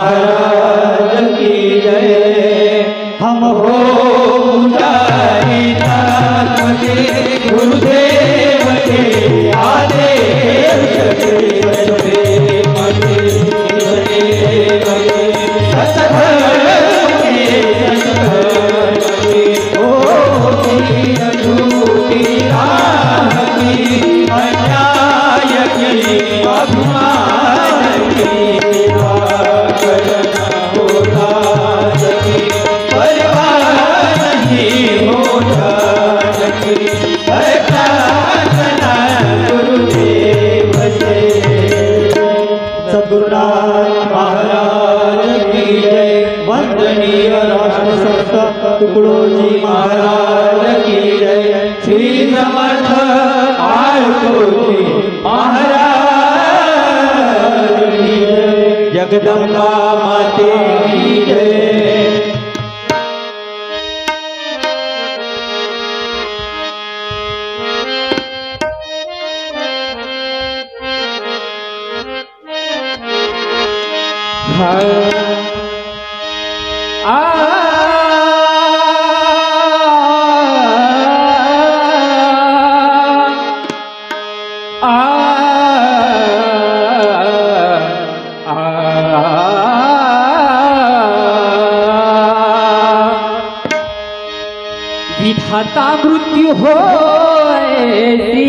महाराज की जय। हम हो गुरुदेव के आदेश तुकडोजी महाराज की जय। श्री समर्थ आळतोजी महाराज की जय। जगदंबा माते की जय। विधाता मृत्यु होएसी,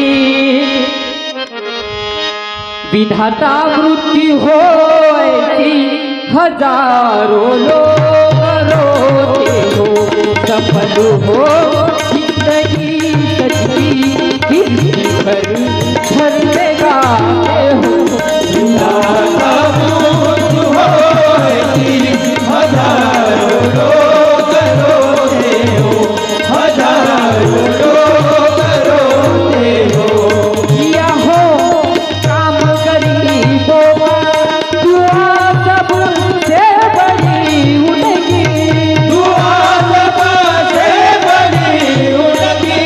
विधाता मृत्यु होएसी, हजारों लोग रोते हो। सफल हो जिंदगी सच्ची, किसी पर झरने गाते हो। विधाता मृत्यु होएसी, हजारों लोग रोते हो। हजारों लोग रोते हो। किया हो काम गरीबों का, दुआ सबसे बड़ी उनकी, दुआ सबसे बड़ी उनकी।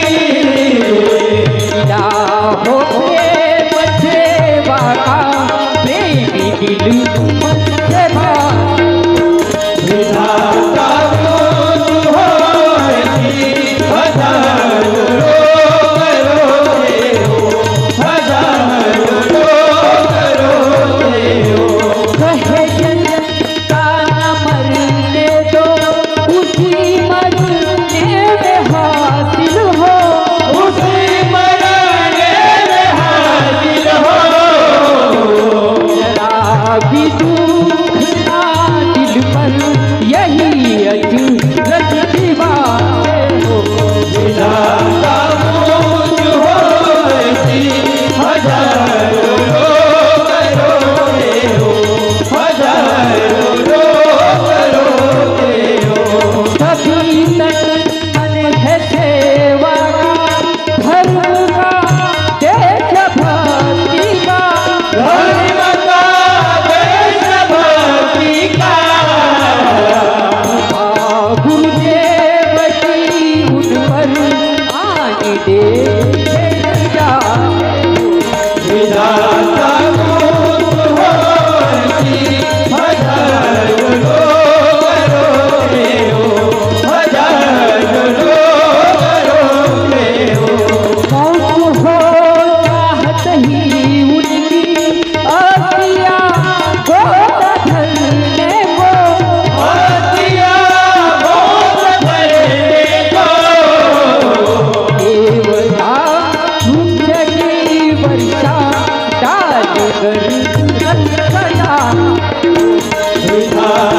मिला हो प्रेम सेवा का, प्रेमी दिल से भरा। विधाता मृत्यु होएसी, हजारों लोग रोते हो। हजारों लोग रोते हो। कहे जनता न मरने दो, उसी मरने में हासिल हो। उसी मरने में हाजिर हो। जरा भी दुख ना दिल पर, यही अजरत की बातें हो। विधाता मृत्यु होएसी, हजारों लोग रोते हो। हजारों लोग रोते हो। सभी तन मन है सेवा का, धर्म का, देश भक्ति का। धर्म का, देशभक्ति का। गुरुदेव की उन पर आने दे विधाता मृत्यु होएसी, हजारों लोग रोते हो। हजारों लोग रोते हो। मौत हो चाहत ही उनकी, असिया गोद धरने को। हसिया गोद भरने को। देवता मुझ की वर्षा डाल कर रत्न विधाता